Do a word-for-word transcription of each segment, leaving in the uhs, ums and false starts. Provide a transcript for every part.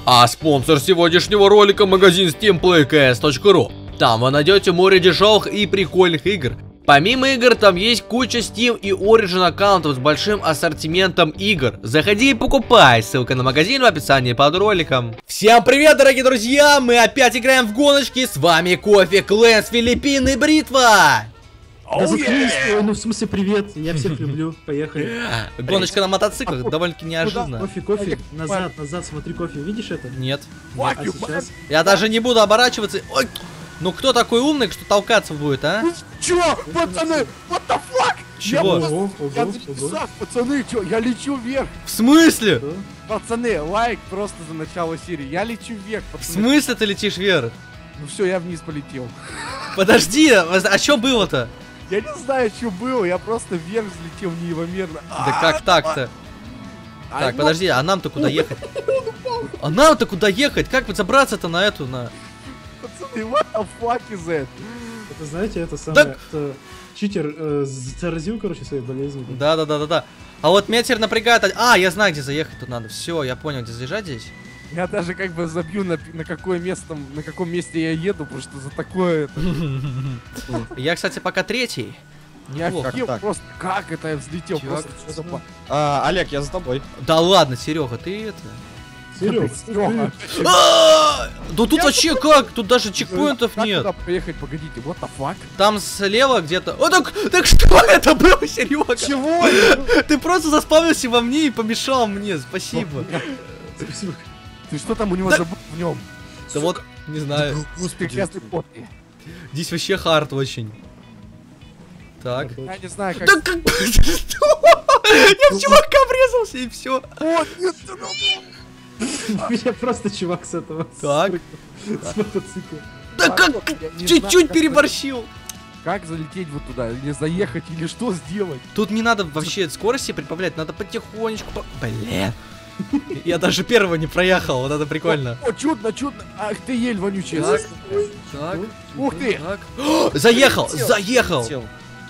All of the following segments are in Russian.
А спонсор сегодняшнего ролика — магазин стим плей кей эс точка ру. Там вы найдете море дешевых и прикольных игр. Помимо игр, там есть куча Steam и Origin аккаунтов с большим ассортиментом игр. Заходи и покупай, ссылка на магазин в описании под роликом. Всем привет, дорогие друзья, мы опять играем в гоночки, с вами Кофе Клэнс, Филиппины, Бритва. Да заткнись, ой, ну в смысле привет, я всех люблю, поехали. Гоночка на мотоциклах, довольно-таки неожиданно. Кофе, кофе, назад, назад, смотри, кофе, видишь это? Нет. А сейчас? Я даже не буду оборачиваться. Ой. Ну кто такой умный, что толкаться будет, а? Чё, пацаны, what the fuck? Чего? Я, Ого, я ого, записал, пацаны, чё, я лечу вверх. В смысле? ого. Пацаны, лайк просто за начало серии. Я лечу вверх, В пацаны. смысле ты летишь вверх? Ну все, я вниз полетел. Подожди, а что было-то? Я не знаю, что было, я просто вверх взлетел неимоверно. Да как так-то? А, Так, ну, подожди, а нам-то куда ехать? А нам-то куда ехать? Как бы забраться-то на эту, на... Пацаны, what the fuck is that? Это знаете, это самое, Так. это читер э, заразил, короче, своей болезнью. Да-да-да-да-да. А вот меня теперь напрягает... А, я знаю, где заехать тут надо. Все, я понял, где заезжать здесь. Я даже как бы забью на, на какое место, на каком месте я еду, потому что за такое это... Я, кстати, пока третий. Я Неплохо. офигел так. просто, как это я взлетел, Чувак, просто что за по- А, Олег, я за тобой. Да ладно, Серега, ты это... Серег, Серёга. А! Да тут вообще как? Тут даже чекпоинтов Как нет. туда поехать, погодите, what the fuck? Там слева где-то... О, так, так что это было, Серега? Чего? Ты просто заспавнился во мне и помешал мне, спасибо. спасибо. Ты что там у него Да- забыл в нем? Да вот, не знаю. Прекрасный потный. Здесь вообще хард очень. Так. Я не знаю, как... Да как... Я в чувака врезался и все. О, нет, Я просто чувак с этого. Так. С мотоцикла. Да как... Я не знаю, Чуть-чуть как- переборщил. Как залететь вот туда? Или заехать, или что сделать? Тут не надо вообще скорости прибавлять, надо потихонечку... по- Блин. Я даже первого не проехал, вот это прикольно. О, чудно, чудно. Ах ты ель вонючая. Так. Так. Ух ты. Так. О, заехал, заехал. Сел.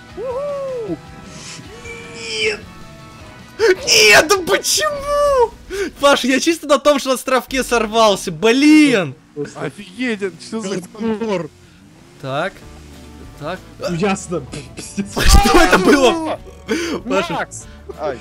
Нет, да почему? Паш, я чисто на том, что на островке сорвался, блин. Офигеть, это что за кор? Так. Так. Ну, ясно. Пиздец. Что это было? Паша. Макс! Ай.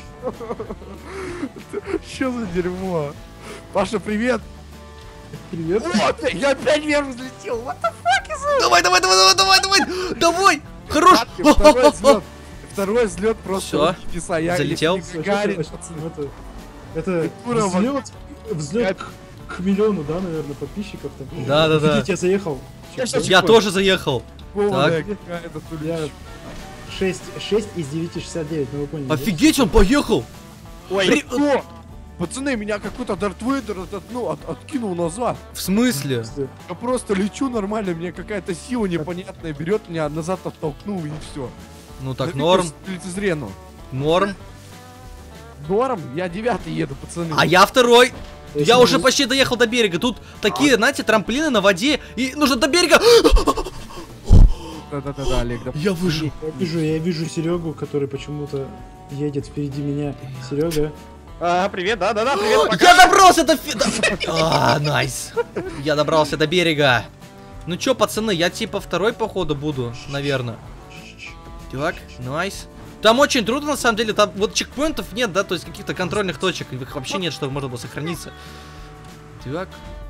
Что за дерьмо? Паша, привет. Привет. Вот, я опять вверх взлетел. What the fuck is it? Давай, давай, давай, давай, давай, давай, давай. Хорош. Второй взлет. Второй взлет просто Всё. руки небеса. Я Залетел. если Гагарин, Это, это Ура, взлет, взлет к, к миллиону, да, наверное, подписчиков там. Да, да, да. Офигеть, я заехал. Я тоже заехал. полная Так. какая-то Я тулечка. шесть, шесть из девяти шестьдесят девять, ну вы поняли. да? Офигеть, он поехал. Ой, При- что? Пацаны, меня какой-то Дарт Вейдер от- ну, от- откинул назад. В смысле? Я просто лечу нормально, мне какая-то сила непонятная берет, меня назад оттолкнул и все. Ну так, норм, Лицезрену. норм. Норм? Я девятый еду, пацаны. А я второй. Если Я не уже вы- почти доехал до берега. Тут такие, знаете, трамплины на воде. И нужно до берега. Да-да-да, Олег, да. Я выжил. Я вижу, я вижу Серегу, который почему-то едет впереди меня. Серега. А, привет, да-да-да, привет, пока. Я добрался до... фи- до- А, найс. Я добрался до берега. Ну чё, пацаны, я типа второй походу буду, наверное. Так, найс. Там очень трудно, на самом деле, там вот чекпоинтов нет, да, то есть каких-то контрольных точек, их вообще нет, чтобы можно было сохраниться. Так.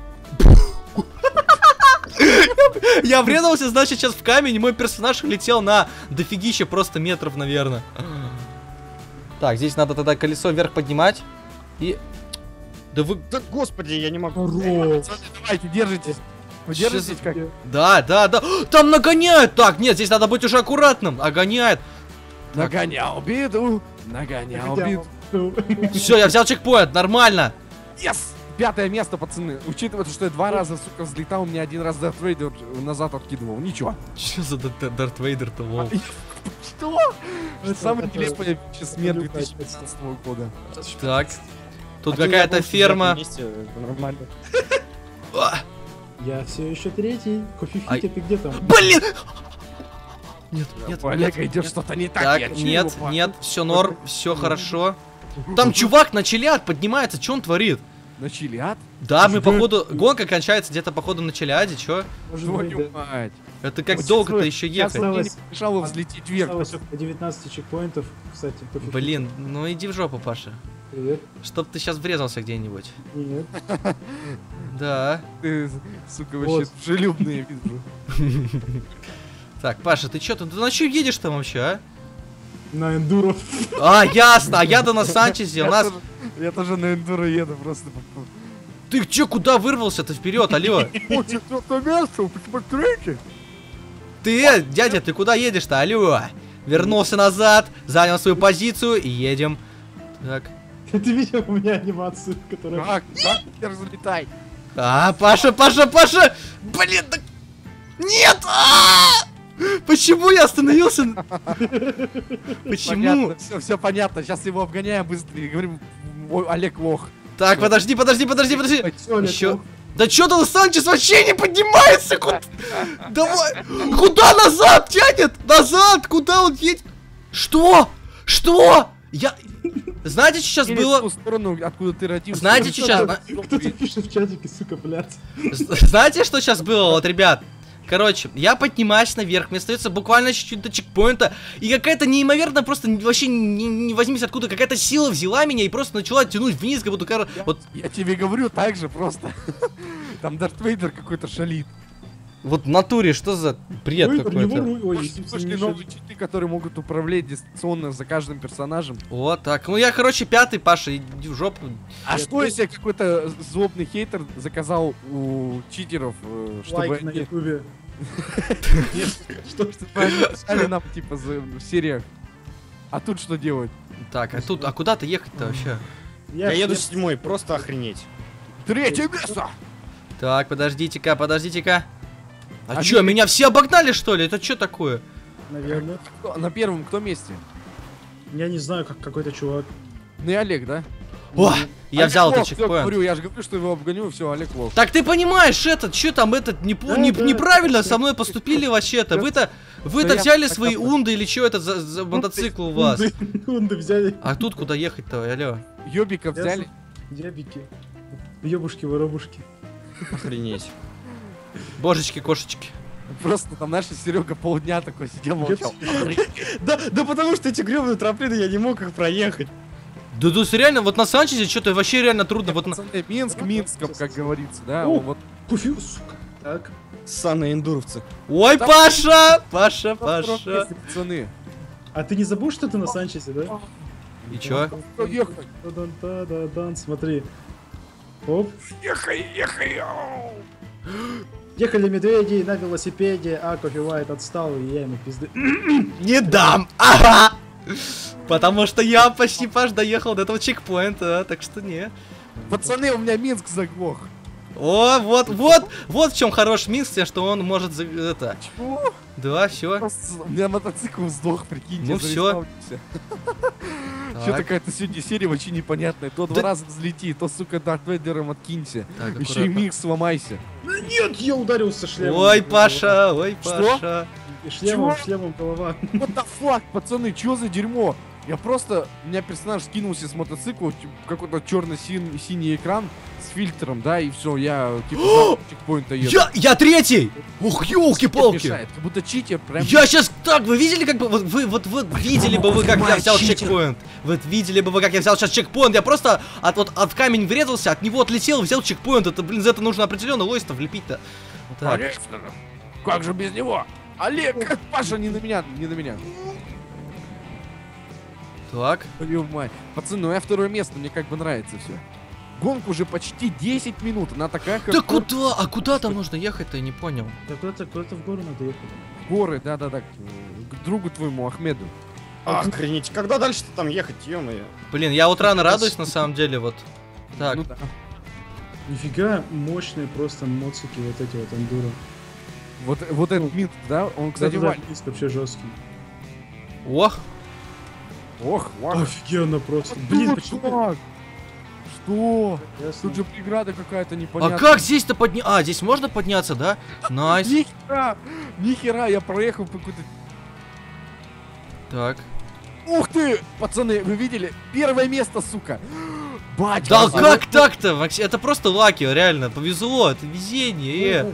Я врезался, значит, сейчас в камень, и мой персонаж летел на дофигища просто метров, наверное. Так, здесь надо тогда колесо вверх поднимать. И... Да вы... Да господи, я не могу. Здорово. Пацаны, давайте, держитесь. Вы Чё держитесь за- как? Да, да, да. Там нагоняют. Так, нет, здесь надо быть уже аккуратным. А гоняет. Нагонял беду, нагонял беду. Все, я взял чекпоинт, нормально. Yes! Пятое место, пацаны. Учитывая, что я два раза, сука, взлетал, у меня один раз Дарт Вейдер назад откидывал. Ничего. Че за Д- Дарт Вейдер-то, лол? Что? Это- Самая это- нелепая смерть это две тысячи пятнадцатого года. Так. Тут А то я какая-то был в ферма. девятом месте, это нормально. А, Я все еще третий. Кофе Ай. Фитя, ты где там? Блин! Нет, нет, У Олега нет, идет нет. что-то не так. Так, я чую нет, его. нет, все норм, все хорошо. Там чувак на челяд поднимается, что он творит? На чилиад? Да, мы Ждём. походу... Гонка кончается где-то походу на Челяде, чё? Может быть, Твою да. мать. Это как Вот долго-то стой, еще сейчас ехать? мне не Осталось- помешало взлететь вверх. Осталось около девятнадцати чекпоинтов, кстати. пофиг. Блин, ну иди в жопу, Паша. Привет. Чтоб ты сейчас врезался где-нибудь. Нет. Да. Ты, сука, Вот. вообще дружелюбный вижу. Так, Паша, ты чё, ты, ты на чё едешь там вообще, а? На эндуро. А, ясно, а я-то на Санчезе, у Я нас... тоже- Я тоже на эндуро еду просто. Ты чё, куда вырвался-то вперед, алло? О, четвертое место, посмотрите. Ты, э, дядя, ты куда едешь-то, алло? Вернулся назад, занял свою позицию и едем. Так. Ты видел у меня анимацию, которая... Как? Как теперь залетай? А, Паша, Паша, Паша! Блин, так... Нет! А! Почему я остановился? Почему? Все, все понятно. Сейчас его обгоняем быстрее. Говорим, ой, Олег лох. Так, подожди, подожди, подожди, подожди. Всё, Олег, Еще. лох. Да чё там Санчес вообще не поднимается? Куда? Давай. Куда назад тянет? Назад? Куда он едет? Что? Что? Я... Знаете, что сейчас Или в было? ту сторону, откуда ты родился. Знаете, что сейчас... Кто-то пишет в чатике, сука, блядь. Знаете, что сейчас было, вот, ребят? Короче, я поднимаюсь наверх, мне остается буквально чуть-чуть до чекпоинта, и какая-то неимоверно просто вообще не, не возьмись откуда, какая-то сила взяла меня и просто начала тянуть вниз, как будто... кор- Вот, Я тебе говорю так же просто. Там Дарт Вейдер какой-то шалит. вот в натуре, что за бред Ой, у него какой-то? руль- ой, Пошли, Симпсон пошли не новые читы, которые могут управлять дистанционно за каждым персонажем. Вот так. Ну я, короче, пятый, Паша, иди в жопу. А Я что тоже- если какой-то злобный хейтер заказал у читеров, э, чтобы лайк на они, ютубе. что, чтобы они писали нам типа за- в сериях? А тут что делать? Так, а тут, а куда-то ехать-то вообще? Я еду я- седьмой, просто охренеть. Третье место! Так, подождите-ка, подождите-ка. А, А чё, ты- меня все обогнали, что ли? Это что такое? Наверное. Кто- На первом кто месте? Я не знаю, как какой-то чувак. Ну и Олег, да? О, я Олег взял лох, этот всё, чекпоинт. говорю, я же говорю, что его обгоню, все, Олег лох. Так ты понимаешь, этот, что там, этот, не, по- Да, не- да. неправильно со мной поступили вообще-то. Вы-то, вы-то Да я взяли так свои такой. унды или что это за, за мотоцикл у вас? Унды, унды взяли. А тут куда ехать-то, алло? Ёбика взяли. Ябики. Ёбушки-воробушки. Охренеть. Божечки, кошечки. Просто там наш Серега полдня такой сидел, молчал. Да, да потому что эти гребаные трамплины, я не мог их проехать. Да тут реально, вот на Санчезе что-то вообще реально трудно. Вот на... Пацаны, Минск, Минском, как говорится, да? О. Вот Пуфью, сука. Так. Ссаные эндуровцы. Ой, Да. Паша! Паша, на втором Паша. месте, пацаны. А ты не забыл, что ты на Санчесе, да? И чё? Ехай, Та-дан-та-да-дан, смотри. Оп. ехай, ехай. Ехали медведи на велосипеде, а кофевайт отстал, и я ему пизды. Не дам! Ага! Потому что я почти, Паш, доехал до этого чекпоинта, так что не. Пацаны, у меня Минск заглох. О, вот, вот, вот в чем хорош Минск, что он может за- это. Чего? Да, все. Просто у меня мотоцикл сдох, прикиньте. Ну всё. Что такая-то сегодня серия вообще непонятная. То два Да- раза взлети, то, сука, Дарт Вейдером откинься. Так, Еще и аккуратно. микс сломайся. Да нет, я ударился шлемом. Ой, Паша, ой, Что? Паша. И шлемом, Чего? шлемом голова. What the fuck, пацаны, чё за дерьмо? Я просто, у меня персонаж скинулся с мотоцикла, типа, какой-то черно-синий экран с фильтром, да, и все, я типа за чекпоинта еду. Я, я третий! Ух, елки-палки! Мешает, как будто читер прям. Я сейчас так, вы видели, как бы, вот вы, вот, вот видели бы вы, как я взял чекпоинт? Вот видели бы вы, как я взял сейчас чекпоинт? Я просто от, вот, от камень врезался, от него отлетел, взял чекпоинт. Это, блин, за это нужно определенно лойстов влепить-то. Вот так. Конечно. Как же без него? Олег, Паша, не на меня, не на меня. Так. Твою мать. Пацаны, ну я второе место, мне как бы нравится все. Гонка уже почти десять минут, она такая, как Да куда? А куда там нужно ехать-то, я не понял. Да куда-то, куда-то в гору надо ехать. горы, да-да-да, к, к другу твоему Ахмеду. Охренеть. Когда дальше-то там ехать, ё-моё? Блин, я вот рано радуюсь, на самом деле, вот. Так. Ну да. Нифига мощные просто моцики, вот эти вот эндуро. Вот, вот этот Минск, да? Он, кстати, Да-да-да, Валь. Минск вообще жесткий. Ох. Ох, вау. Офигенно просто. Блин, почему? Как? Что? Ясно. Тут же преграда какая-то А непонятная. как здесь-то подня... А, здесь можно подняться, да? Найс. Нихера! Нихера, я проехал по какой-то... Так. Ух ты! Пацаны, вы видели? Первое место, сука! Батя, Да а как так-то? Макс- Это просто лаки, реально. Повезло, это везение. э.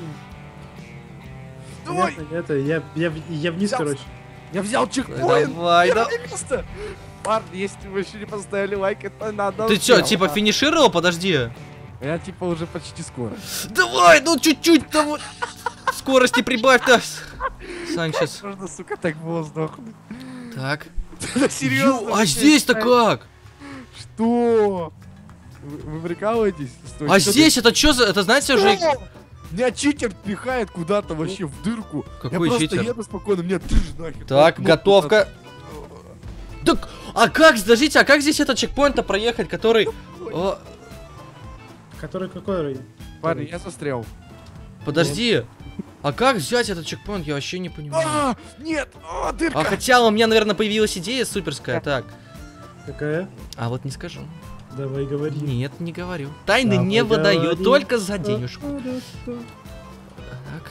Давай. Понятно, это, я, я, в- я вниз, Взял. короче. Я взял чекпоинт. Давай, да. Первое место. Парни, если вы еще не поставили лайк, это надо. Ты чё, типа финишировал? Подожди. Я типа уже почти скоро. Давай, ну чуть-чуть там. Скорости прибавь-то. Санчес. Можно, сука, так было сдохнуть. Так. Да серьезно? Ё, а здесь-то как? Что? Вы, вы прикалываетесь? Стой, А что здесь это что за... Это знаете ты- уже... Что? Меня читер пихает куда-то вообще в дырку. Какой Я читер? просто еду спокойно, меня ты же нахер. Так, Ну, готовка. Так, а как, подождите, а как здесь этот чекпоинт-то проехать, который... О, Который какой район? Парни, я застрял. подожди. А как взять этот чекпоинт, я вообще не понимаю. А, нет, а, дырка. А хотя у меня, наверное, появилась идея суперская. Так, Какая? а вот не скажу. Давай говори. Нет, не говорю. Тайны Давай не выдаю, говори. только за денежку. Так.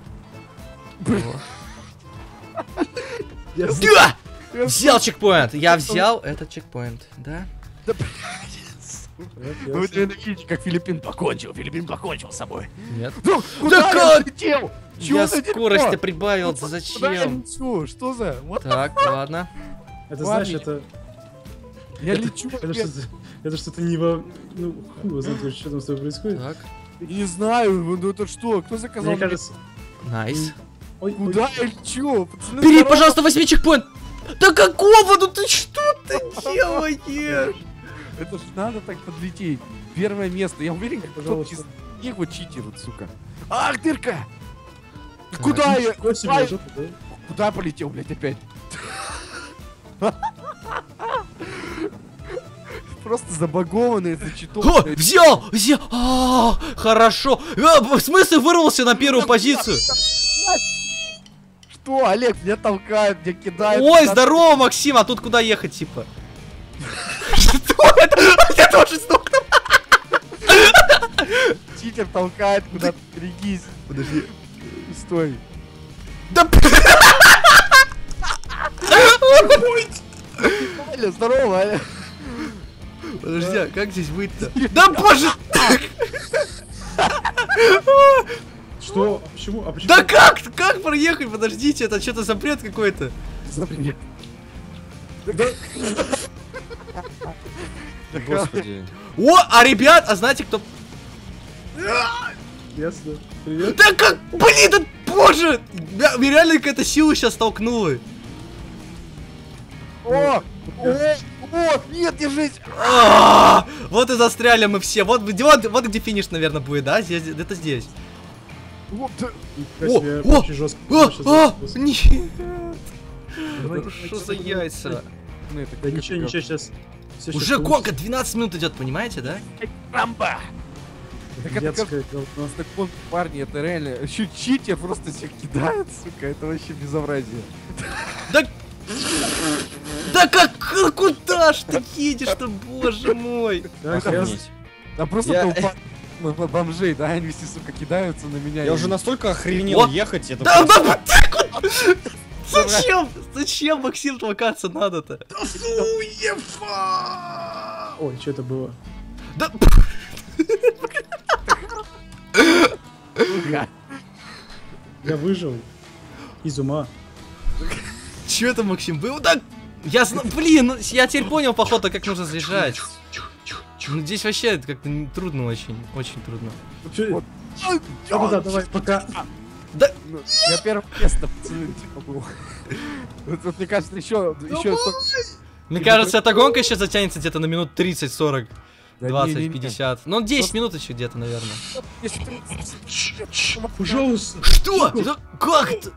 О. Я с- Да! Я Взял чекпоинт! Я взял этот чекпоинт, да? Да, Вот, я Вы с- видите, как Филиппин покончил. Филиппин покончил с собой. Нет. Ну, куда я как? летел? Чё Я за дерьмо? скорость прибавил, Куда я зачем? лечу? Что за? Вот Так, ладно. Это знаешь, Ладно. это... я это- лечу. Это блядь. что-то... Это что-то не во... Ну, хуй его знает, что там с тобой происходит. Так, Не знаю, ну это что? Кто заказал? Мне мне- кажется... найс. Ой, ой, Куда я лечу? Пацаны, Бери, здорово. пожалуйста, возьми чекпоинт! Да какого? Ну ты что ты делаешь? Это ж надо так подлететь. Первое место. Я уверен, как кто-то Пожалуйста. из них вот читерит, сука. Ах, дырка! Куда я? Ничего себе, Ай, жопа, да? Куда полетел, блядь, опять? Просто забагованный это читок. О, блядь. взял! Взял! А, хорошо! А, в смысле вырвался на первую позицию? Что, Олег, меня толкают, меня кидают. Ой, куда-то. здорово, Максим, а тут куда ехать, типа? Что это? Я тоже сдохнул. Читер толкает куда-то, берегись. Подожди. Стой. Да Аля, здорово, Аля. подожди, а как здесь быть-то? Да боже! Что? А почему? А почему? Да как? Как проехать? Подождите, это что-то запрет какой-то. Запрет. Господи. О, а ребят, а знаете кто? Ясно. Привет. Да как? Блин, да боже! Меня меня реально какая-то сила сейчас столкнула. О! О! О! Нет, держись! А, Вот и застряли мы все. Вот, вот, вот где финиш, наверное, будет, да? Здесь, это здесь. Вот, да. Нифига себе, О, очень жестко. А, Сейчас а, запуск. нет. Давайте, Что давайте, за давайте. яйца? Ну, это Да как ничего, это ничего, сейчас. Всё Уже щас гонка двенадцать минут идет, понимаете, да? Рамба! Так это как Детское говно. просто гонка, парни, это реально. Еще читер просто всех кидает, сука, это вообще безобразие. Да... Да как... Куда ж ты едешь-то, боже мой? Так, я... Охренеть. Да просто Я- толпа м- м- бомжей, да, они все, сука, кидаются на меня. Я и- уже настолько охренел Вот. ехать, это Да, просто- да, да, так вот. Зачем? Зачем, Максим, толкаться надо-то? Ой, что это было? Да... Сука. Я выжил. Из ума. Чё это, Максим, был? Да... Я зна... Блин, ну, я теперь понял, походу, как нужно заезжать. Ну, здесь вообще это как-то не- трудно очень. Очень трудно. Чё- Вот. Да-да-да, давай, пока. Да... Ну, Я первое место, пацаны, типа, был. Вот, вот, мне кажется, еще... еще Мне кажется, эта гонка еще затянется где-то на минут тридцать-сорок. Да двадцать, не-не-не. пятьдесят. Ну, десять минут еще где-то, наверное. Если ты- Пожалуйста. Что? Да как это?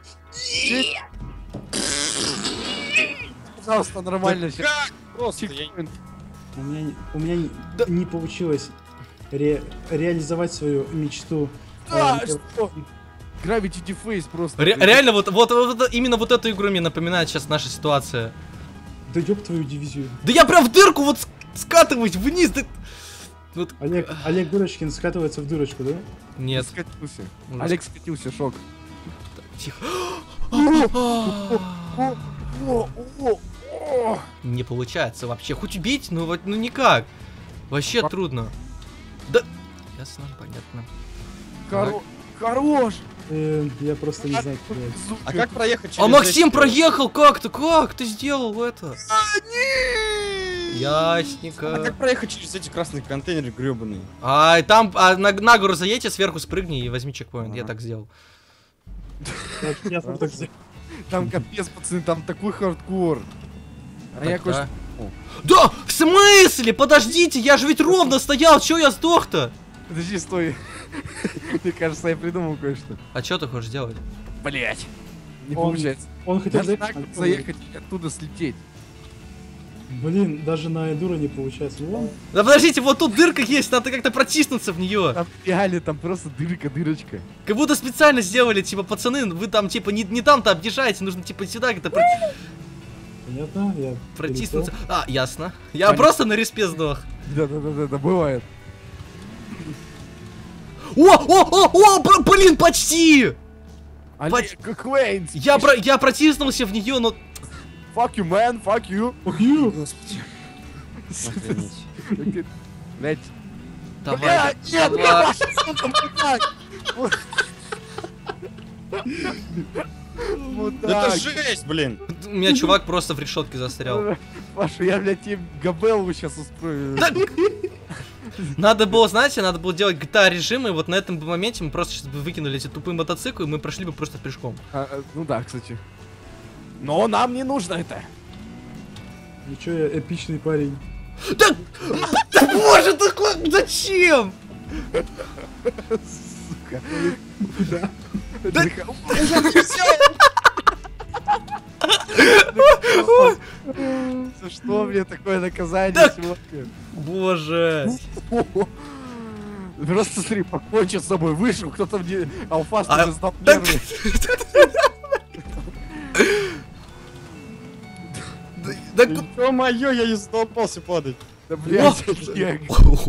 Пожалуйста, нормально сейчас. Просто я- У меня, не- у меня не- Да. не получилось ре- реализовать свою мечту. Да, А, что? Gravity Deface просто. Ре- реально, вот, вот, вот, вот именно вот эту игру мне напоминает сейчас наша ситуация. Да ёб твою дивизию. Да я прям в дырку вот с- скатываюсь вниз. Да... Вот... Олег, Олег Дурочкин скатывается в дырочку, да? Нет. Скатился. Ужас. Олег скатился, шок. Тихо. О, о, о, о. Не получается вообще. Хоть убить, но вот ну никак. Вообще трудно. Да. Ясно, понятно. Хоро... Хорош! Э, я просто не знаю, куда это. А как проехать через А Максим эти- проехал как-то, как ты сделал это? А Ясненько. как проехать через эти красные контейнеры гребаные? А и там а, на, на гору заедьте, сверху спрыгни и возьми чекпоинт. Я Ага. так сделал. Я сам так сделал. Там капец, пацаны, там такой хардкор. А я Так, кое-что... да. Да, в смысле? Подождите, я же ведь ровно стоял, чё я сдох-то? Подожди, стой. Мне кажется, я придумал кое-что. А чё ты хочешь делать? Блять. Не Он- получается. Он хотел Даже заехать, так а заехать и оттуда слететь. Блин, даже на эндуро не получается. Вон. Да подождите, вот тут дырка есть, надо как-то протиснуться в нее. Там реально, там просто дырка, дырочка. Как будто специально сделали, типа, пацаны, вы там, типа, не, не там-то объезжаете, нужно, типа, сюда как-то про- Понятно, я протиснуться. пересел. А, ясно. Я Понятно. просто на респе сдох. Да-да-да, да, бывает. О, о, о, о, б- блин, почти! Олег, Квейнс! Я, про, я протиснулся в нее, но... Fuck you, man, fuck you. Ох, ю! Господи. Охренеть. Блять. Давай, Блядь, нет, давай. Паша, сука, мудак! Да Мудак. это жесть, блин. У меня чувак просто в решетке застрял. Паша, я, блядь, тебе габеллу сейчас устрою. Да- Надо было, знаете, надо было делать джи ти эй режим, и вот на этом моменте мы просто сейчас бы выкинули эти тупые мотоциклы, и мы прошли бы просто пешком. А, а, ну да, кстати. Но нам не нужно это. Ничего, я эпичный парень. Да, да боже, такой, зачем? Сука. Да. Да- За что мне такое наказание Да- сегодня? Боже. Просто смотри, покончил с собой, вышел, кто-то мне алфа А, что сдал да- первый. Да, да, Ё-моё, я не задолбался падать. Да, блядь, Олег.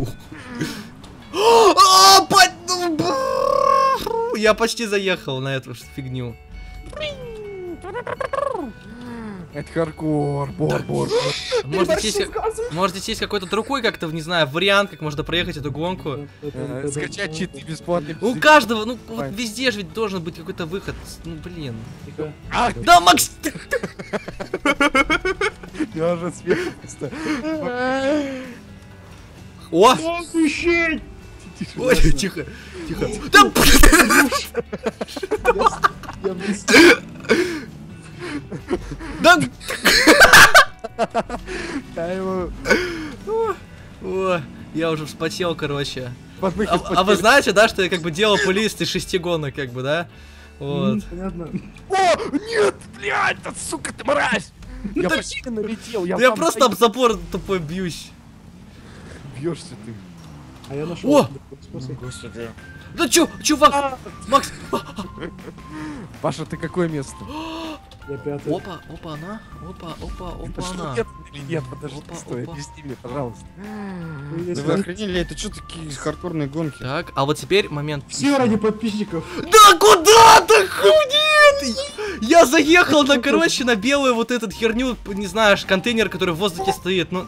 А, по- ну, бррр. Я почти заехал на эту фигню. Это хардкор, бор, бор. Может здесь, есть как- может здесь есть какой-то другой, как-то, не знаю, вариант, как можно проехать эту гонку. Э, Скачать читы бесплатно. У каждого, ну вот Давай. везде же ведь должен быть какой-то выход. Ну блин. Тихо. А, Да, Макс! я уже смех просто. О! Тише. Ой, тихо, тихо. Да, Я близко. да. Я его О, я уже вспотел, короче. подмыхи А, а вы знаете, да, что я как бы делал плейлист из шести гонок, как бы, да? Вот. М, Понятно. О, нет, блядь, да, сука ты мразь! Я почти налетел, я Я вам просто об забор тупой бьюсь. бьешься ты. А я нашел О! другой способ. Господи. Да чё, чувак, Макс. Паша, ты какое место? Я пятый. Опа, опа, она, опа, опа, опа, Что, она. нет или нет? Подожди, Опа, стой, опа. объясни мне, пожалуйста. Ну, Да если- вы охренели, это что такие хардкорные гонки? Так, а вот теперь момент. Все ради подписчиков. Да куда ты, хуйнет? Я заехал на, короче, на белую вот этот херню, не знаешь, контейнер, который в воздухе стоит, ну...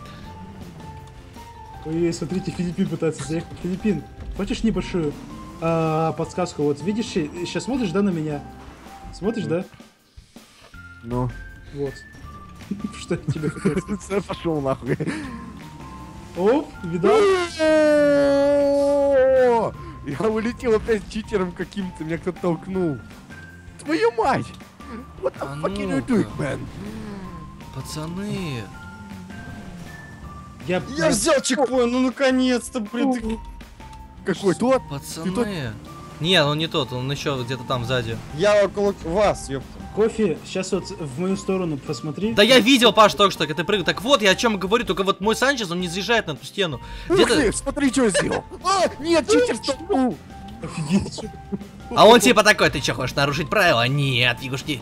Ой, смотрите, Филиппин пытается заехать. Филиппин, хочешь небольшую а, подсказку? Вот видишь, сейчас смотришь, да, на меня? Смотришь, да? Ну. Вот. Что я тебе хотел сказать? Все, пошел нахуй. О, видал? Я улетел опять читером каким-то, меня кто-то толкнул. Твою мать! What the А fuck are you doing, ну-ка. man? Пацаны. Я, Я взял чекпоинт, ну наконец-то, блин, ты... Какой тот? Пацаны. Не, он не тот, он еще где-то там сзади. Я около вас, ёпта. кофе, сейчас вот в мою сторону посмотри. Да я видел, Паш, только что, как ты прыгал. Так вот, я о чем говорю, только вот мой Санчес, он не заезжает на эту стену. Ух Где-то... ты, смотри, что я сделал. А, нет, читер столкнул. Офигеть. А он типа такой, ты что, хочешь нарушить правила? Нет, фигушки.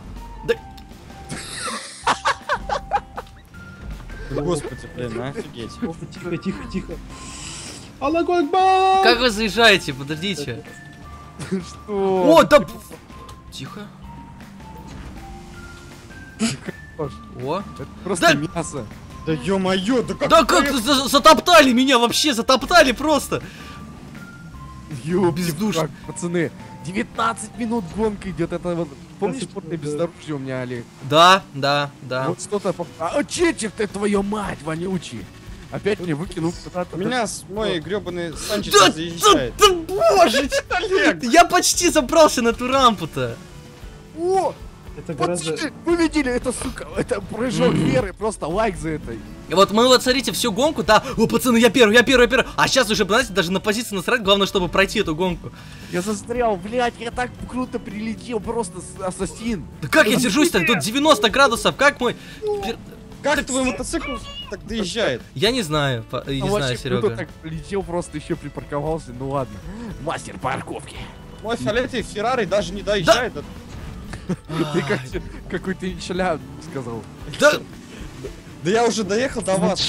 Господи, блин, офигеть. Кофе, тихо, тихо, тихо. Аллаху Акбар! Как вы заезжаете? Подождите. Что? О, да... Тихо. Паш, О. это просто Да- мясо. Да ё-моё, да как... Да как за- затоптали меня вообще, затоптали просто. Ёпти, Бездушно. как, пацаны. девятнадцать минут гонка идет. Это вот. Помнишь, двадцать спортное минут, да. бездорожье у меня, Олег? Да, да, да. Вот что-то... поп- А, читер ты, твою мать, вонючий! Опять мне выкинул куда-то. У меня с- мой гребаный Санчес Да, да, заезжает. да, боже, я почти забрался на эту рампу-то. О! Это гораздо... Пацаны, вы видели, это, сука, это прыжок веры, просто лайк за это. И вот мы вот, смотрите, всю гонку, да, о, пацаны, я первый, я первый, я первый. А сейчас уже, знаете, даже на позиции насрать, главное, чтобы пройти эту гонку. Я застрял, блядь, я так круто прилетел, просто с- ассасин. Да как я держусь-то? Тут девяносто градусов, как мой... пер- Как твой мотоцикл так доезжает? Я не знаю, по- я не Ну, знаю, вообще круто Серега. так летел, просто еще припарковался, ну ладно. Мастер парковки. Мой фиолетовый Феррари даже не доезжает. до- Ты как, какой-то иншаля сказал. Да, Да я уже доехал до вас.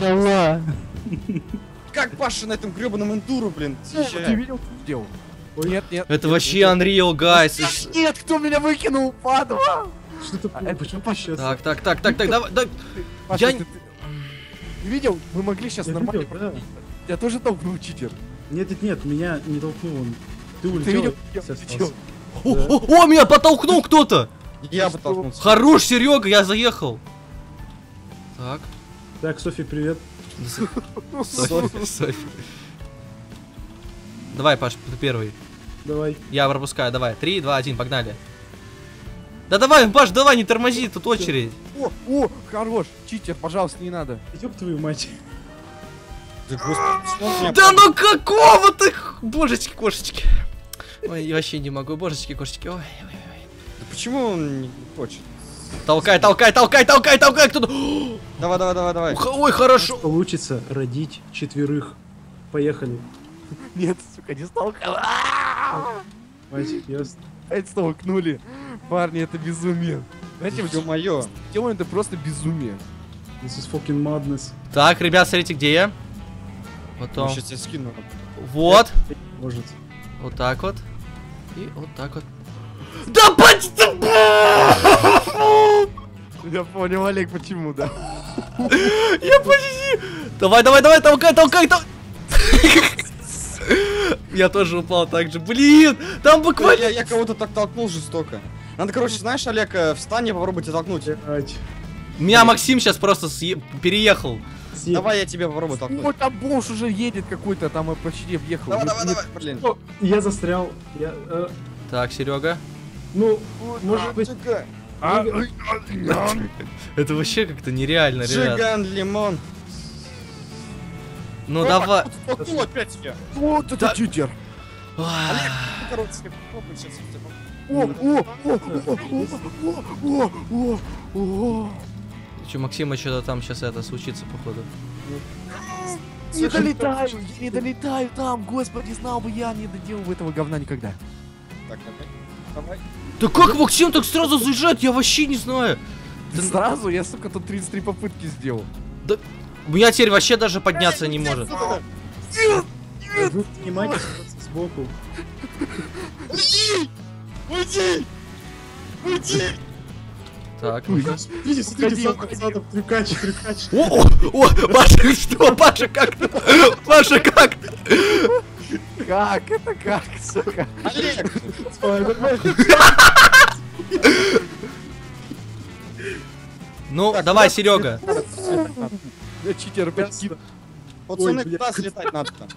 Как Паша на этом гребаном эндуру, блин, Ты съезжает. видел, что сделал? Нет, нет. это вообще Unreal, guys. Нет, кто меня выкинул, падла? Что ты... А это Почему что, ты сейчас... Так, так, так, так, так, давай, да. Паша, Я ты, не- ты- ты видел? Мы могли сейчас Я нормально видел, да. проходить. Я тоже толкнул читер. Нет, нет, нет, меня не толкнул он. Ты Ты улетел, видел? я Я остался. улетел. О, о, о, меня подтолкнул кто-то. Я бы толкнулся. Хорош, Серега, я заехал. Так. Так, Софи, привет. Софи, Софи. Давай, Паш, ты первый. Давай. Я пропускаю, давай. Три, два, один, погнали. Да давай, Паш, давай, не тормози, тут очередь. О, о, хорош. Читер, пожалуйста, не надо. Ёб твою мать. Да господи, что он меня Да ну какого ты, божечки, кошечки. Ой, я вообще не могу, божечки, кошечки. Ой, ой, ой. Да почему он не хочет? Толкай, толкай, толкай, толкай, толкай, кто-то. Давай, давай, давай, давай. Ух, ой, хорошо. Получится родить четверых. Поехали. Нет, сука, не столкнул. Мать, ясно. Опять столкнули. Парни, это безумие. Знаете, вот Ё-моё. делаем это просто безумие. This is fucking madness. Так, ребят, смотрите, где я. Потом. Сейчас я скину. Вот. Может. Вот так вот. И вот так вот. Да бать! Я понял, Олег, почему, да? Я почти. Давай, давай, давай, толкай, толкай, толкай. Я тоже упал так же. Блин, там Я, буквально. я кого-то так толкнул жестоко. Надо, короче, знаешь, Олег, э, встань и попробуй тебя толкнуть. Блять. Меня Максим сейчас просто съе- переехал. Съеб- Давай я тебя попробую толкнуть. Ой, там бомж уже едет какой-то, там я почти въехал. Давай, Нет, давай, нет. давай, блин. О, я застрял. Я, э, Так, Серега. ну, может быть... А, Это вообще как-то нереально, ребят. Жиган, лимон. Ну давай. Толкнул опять тебя. Вот это читер. Ой. Короче, попробуй сейчас. О, о, о, о, о, о, о, о. Че, Максима что-то там сейчас это случится, походу. Не долетаю, я не долетаю там, господи, знал бы я, не доделал этого говна никогда. Так, давай. Давай. Да как Максим так сразу заезжает, я вообще не знаю. Да сразу, я, сука, тут тридцать три попытки сделал. У меня теперь вообще даже подняться не может. Вы внимание сбоку. Уйди! Уйди! Уйди! Так. Смотрите, смотрите, сам пацанов, трюкач, трюкач. О, о, о, Паша, что? Паша, как ты? Паша, как ты? Как? Это как, сука? Олег! Ну, Так, давай, куда- Серега. Я читер опять кид- Пацаны, Ой, бля. куда слетать надо там?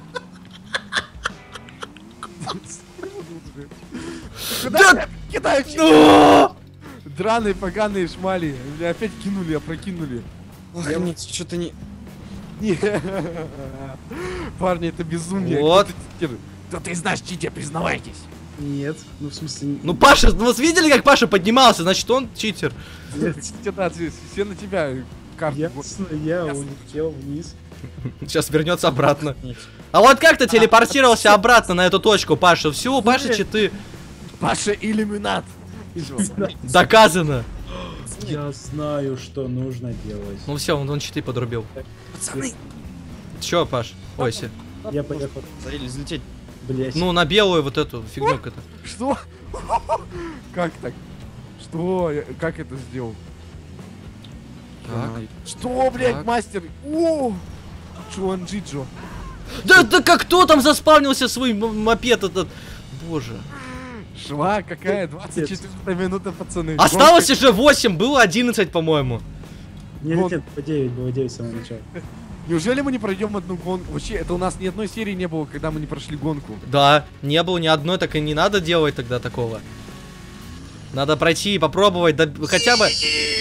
Куда меня кидают? Ну! Драные поганые шмали. Меня опять кинули, опрокинули. Ох, мне что-то не... Не. Парни, это безумие. Вот. Кто ты читер? Кто ты знаешь читер, признавайтесь. Нет, ну в смысле... Ну, Паша, ну вы видели, как Паша поднимался? Значит, он читер. Нет, Да, все на тебя карты. ясно, я улетел вниз. Сейчас вернется обратно. А вот как ты телепортировался обратно на эту точку, Паша? Все, у Паши читы. Паша иллюминат. Доказано. Я знаю, что нужно делать. Ну все, он, он читы подрубил. Пацаны. Че, Паш? Ой, се. Я поехал, Или взлететь. блять. Ну, на белую вот эту фигню это. Что? Как так? Что? Я- Как это сделал? Так. Что, блядь, Так. мастер? О! Чуанджиджо. Да, да как кто там заспавнился свой м- мопед этот? Боже. Шва, какая? двадцать четвёртая минута, пацаны. Осталось уже восемь, было одиннадцать, по-моему. Нет, Вот. нет, по девять, было девять с самого начала. Неужели мы не пройдем одну гонку? Вообще, это у нас ни одной серии не было, когда мы не прошли гонку. Да, не было ни одной, так и не надо делать тогда такого. Надо пройти и попробовать, да хотя бы...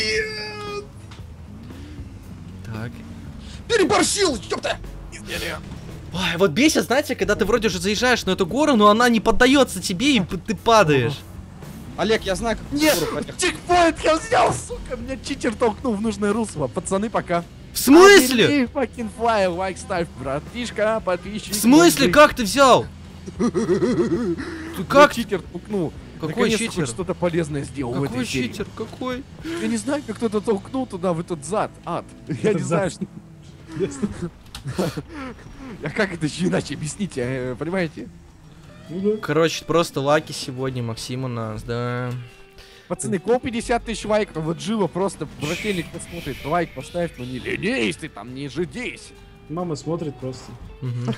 Так. Переборщил, ёпта! Ой, вот бесит, знаете, когда ты вроде уже заезжаешь на эту гору, но она не поддается тебе, и п- ты падаешь. Олег, я знаю, как Нет, скоро поехать. чекпоинт я взял, сука, меня читер толкнул в нужное русло. Пацаны, пока. В смысле? Fucking fly, лайк ставь, братишка, подписчик. В смысле? Как ты взял? Ты Как как? читер толкнул? Какой Наконец-то читер? хоть что-то полезное сделал в Какой этой серии. читер? Какой? Я не знаю, как кто-то толкнул туда, в этот зад, ад. Я Этот не знаю, зад. что... А как это еще иначе объясните, э, понимаете? Ну да. Короче, просто лаки сегодня, Максим у нас, да. Пацаны, кол пятьдесят тысяч лайков, вот Джива просто брательник посмотрит, лайк поставь, ну не ленись ты там, не жидись. Мама смотрит просто. Мгм.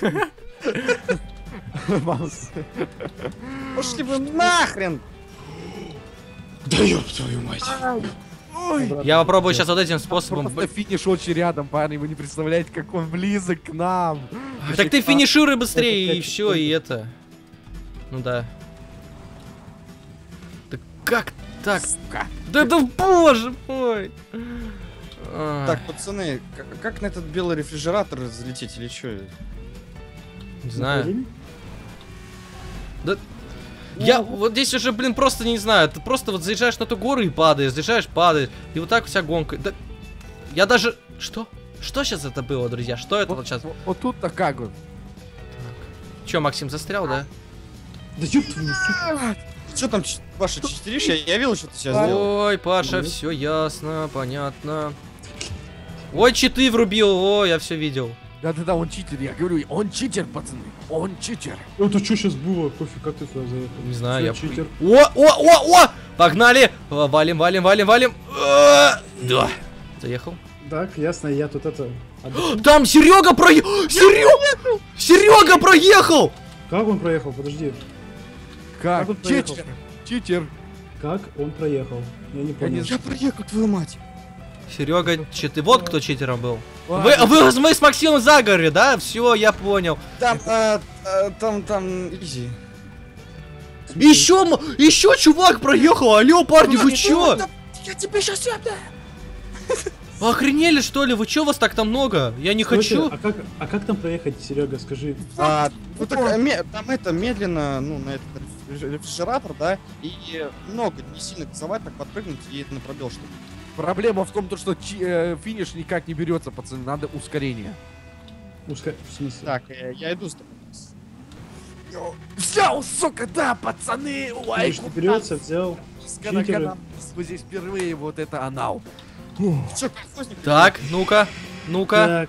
Пошли вы нахрен! Да ёб твою мать. Ой, Я попробую сейчас вот этим способом. просто финиш очень рядом, парни, вы не представляете, как он близок к нам. Так ты финишируй быстрее Это и как- все, и это. Ну да. Да как так? Сука. Да да боже мой! А, Так, пацаны, как, как на этот белый рефрижератор залететь или что? не знаю. Я вот здесь уже, блин, просто не знаю. Ты просто вот заезжаешь на ту гору и падаешь, заезжаешь, падаешь. И вот так вся гонка. Да, я даже... Что? Что сейчас это было, друзья? Что это вот Вот, сейчас? вот- вот тут-то как вот. Че, Максим застрял, да? Да ёб твою, сука. Что там, ч- Паша, читеришь? Я, я видел, что ты сейчас сделал. Ой, Паша, Нет. все ясно, понятно. Ой, читы врубил, о, я все видел. Да-да-да, он читер, я говорю, он читер, пацаны, он читер. Это что сейчас было? Кофе, как ты сюда заехал? Не знаю, я... Всё, читер. О, о, о, о! Погнали! О, валим, валим, валим, валим. А, да. Заехал. Так, ясно, я тут это... отдохну. Там Серега проехал! Серега! Серега проехал! Как он проехал? Подожди. Как? Как он проехал? Читер, читер. Как он проехал? Я не Я понял. не Я проехал, твою мать. Серега, читы. Вот кто читером был. Вы, Ладно. вы, мы с Максимом в заговоре, да? Все, я понял. Там, а, а, там, там, изи. Еще, м- еще чувак проехал. Алло, парни, вы чё? Я тебе сейчас это. Охренели, что ли? Вы чё, вас так-то много? Я не Слушай, хочу. А как, а как там проехать, Серега, скажи? А, ну так, а, ме- там это медленно, ну, на этот рефриж- рефрижератор, да, и много, не сильно газовать, так подпрыгнуть и это на пробел, что ли. Проблема в том, то, что чи- э, финиш никак не берется, пацаны, надо ускорение. Пускай, в смысле? Так, э, я иду с тобой. Взял, сука, да, пацаны, Финиш лайк. не берется, взял. Когда, читеры. когда мы здесь впервые вот это анал. Чё, колхозник? Так, ну-ка, ну-ка. Так,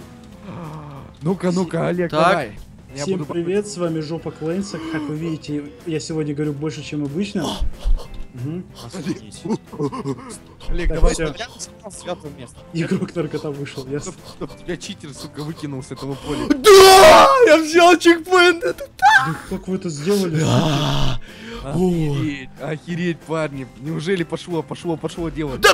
Ну-ка, ну-ка, Олег, Так. давай. Я всем буду- привет, с вами Жопа Клэнса. Как вы видите, я сегодня говорю больше, чем обычно. Мгм. Офигеть. Олег, Так, давай. всё. Я сказал святое место. Игрок только там вышел, ясно. Чтоб, чтоб тебя читер, сука, выкинул с этого поля. Да! Я взял чекпоинт. Это... Да как вы это сделали? Да! Охереть, охереть, парни. Неужели пошло, пошло, пошло дело? Да!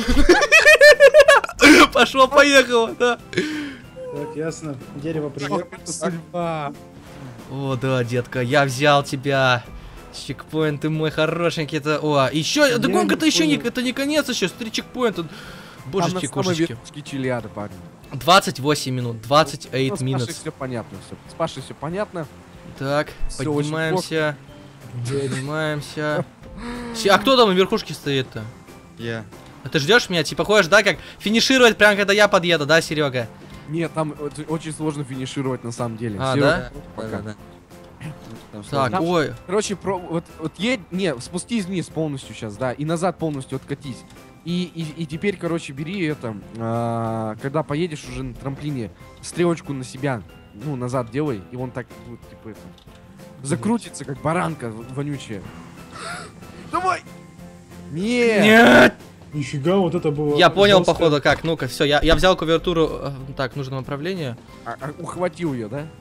Пошло, поехало, да. Так, ясно. Дерево Ох, привет. это судьба. О, да, детка, я взял тебя. Чекпоинт, ты мой хорошенький. Это... О, еще... Я Да гонка-то не еще не... понял. Это не конец еще. Три чекпоинта. Там Божечки, на самой кошечки. верхушке чилиады, парни. двадцать восемь минут. двадцать Ну, восемь с Пашей минут. все понятно, все. С Пашей все понятно. Так, Всё очень поднимаемся. Поднимаемся. Се- А кто там на верхушке стоит-то? Я. А ты ждешь меня? Типа ходишь, да, как финишировать прямо когда я подъеду, да, Серега? Нет, там вот очень сложно финишировать на самом деле. А, Серёга, да? пока. Да, да. Так, Там- ой. Короче, про, вот, вот едь, не, спустись вниз полностью сейчас, да, и назад полностью откатись. И, и, и теперь, короче, бери это, а, когда поедешь уже на трамплине, стрелочку на себя, ну, назад делай, и он так будет, типа, это, закрутится, как баранка в- вонючая. Давай! Нет! Нет! Нифига, вот это было. Я понял, жестко. походу, как. Ну-ка, все, я, я взял кувертуру. э, Так, нужно направление. А, а, ухватил ее, да?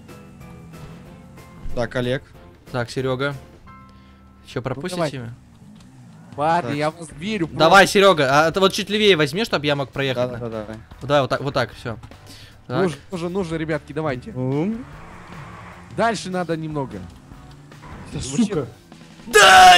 Так, Олег. Так, Серега. Еще пропустите давай. меня? Парни, Так. я в вас верю. просто. Давай, Серега, а это вот чуть левее возьми, чтобы я мог проехать. Да, да, да, да. Вот, давай, вот так, вот так, все. Нужно, нужно, нужно, ребятки, давайте. Ум. Дальше надо немного. Да, сука. Да!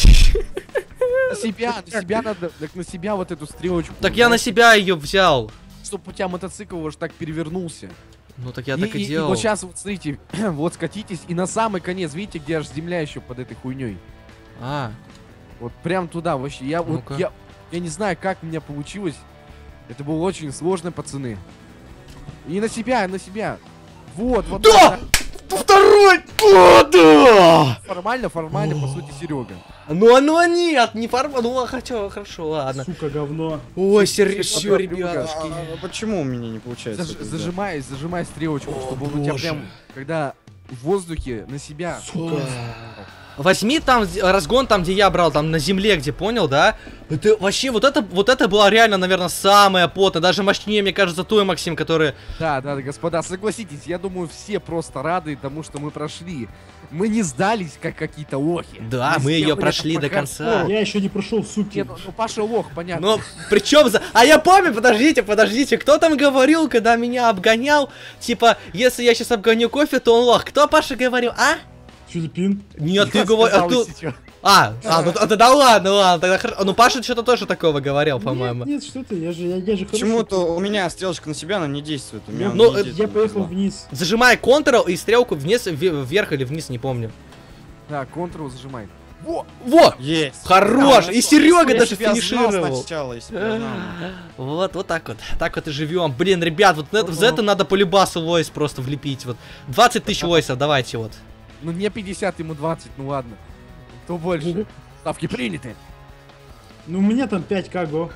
На себя, на себя надо, так на себя вот эту стрелочку. Так я на себя ее взял. Чтобы у тебя мотоцикл уж так перевернулся. Ну так я так и и делал. вот сейчас, вот смотрите, вот скатитесь, и на самый конец, видите, где аж земля еще под этой хуйней. А, Вот прям туда вообще. Я вот, Ну-ка. я, я не знаю, как у меня получилось. Это было очень сложно, пацаны. И на себя, на себя. Вот, вот. Да! так. Второй! О, да! Формально, формально, по сути, Серега. Ну, а ну нет, не форма. Ну, хочу, хорошо, ладно. Сука, говно. Ой, все, Супер, ребятушки. А, а почему у меня не получается? Заж- это сделать? зажимай, зажимай стрелочку, чтобы он у тебя боже. прям, когда в воздухе на себя. Сука. Возьми там з- разгон, там, где я брал, там на земле, где, понял, да? Это вообще, вот это, вот это было реально, наверное, самое потное. Даже мощнее, мне кажется, той, Максим, который... Да, да, господа, согласитесь, я думаю, все просто рады тому, что мы прошли. Мы не сдались, как какие-то лохи. Да, мы ее сделали прошли это до по конца. хардкору. Я еще не прошел, суки. Не, ну, ну, Паша лох, понятно. Ну, причем за... А я помню, подождите, подождите, кто там говорил, когда меня обгонял? Типа, если я сейчас обгоню кофе, то он лох. Кто, Паша, говорил, а? Филиппин. Нет, ты Я говоришь... А, сказал ты- сейчас. а, а, ну тогда ладно, ладно, тогда хорошо. Ну, Паша что-то тоже такого говорил, по-моему. Нет, нет, что ты, я же, я, я же хороший. Почему-то у меня стрелочка на себя, она не действует. У меня Я, она ну, не э, действует я на поехал зла. вниз. Зажимай Ctrl и стрелку вниз, ве- вверх или вниз, не помню. Да, Ctrl зажимай. Во! Во! Есть. Хорош! Да, И ну, Серега я даже себя знал финишировал. сначала, если бы я знал. Вот, вот так вот. Так вот и живем. Блин, ребят, вот на- за это надо по любасу войс просто влепить. Вот. двадцать тысяч войсов, давайте вот. Ну мне пятьдесят, ему двадцать, ну ладно. Кто больше? Ставки приняты. Ну, у меня там пять ка го.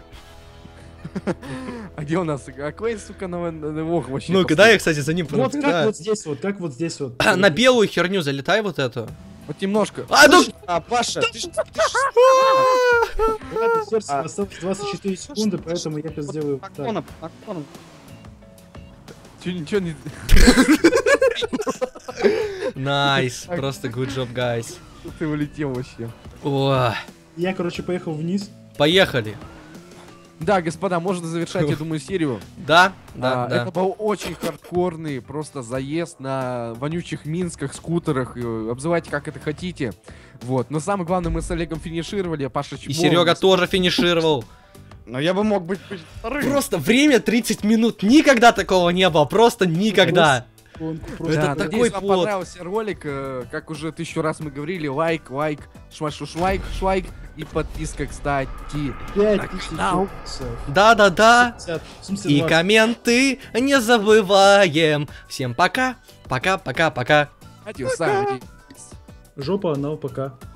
А где у нас? Какой, сука, на, на, на ох вообще? Ну-ка, да, я, кстати, за ним Вот как пронаблюдаю. вот здесь вот, как вот здесь вот. На белую херню залетай вот эту. Вот немножко. А, ну... А, Паша, ты ж- ты ж- Ладно, сердце, А. осталось двадцать четыре секунды, поэтому я сейчас сделаю Под так. наклоном, под наклоном. Чё, ничего не... Найс, просто good job, guys. Ты улетел вообще. О, Я, короче, поехал вниз. поехали. Да, господа, можно завершать, я думаю, серию. Да, да, А, да. Это был очень хардкорный просто заезд на вонючих минсках, скутерах. э, Обзывайте как это хотите. Вот. Но самое главное, мы с Олегом финишировали, а Паша И чмо. Серега тоже финишировал. Но я бы мог быть быть вторым. Просто время тридцать минут. Никогда такого не было. Просто никогда. Гонку Да, просто. Это надеюсь, такой вам плод. понравился ролик. э, Как уже тысячу раз мы говорили, лайк, лайк, швайк, швайк и подписка, кстати. пять тысяч канал. баксов. Да-да-да. пятьдесят, семьдесят И баксов. комменты не забываем. Всем пока. Пока, пока, пока. Адьос, амигос. Жопа, анал, пока.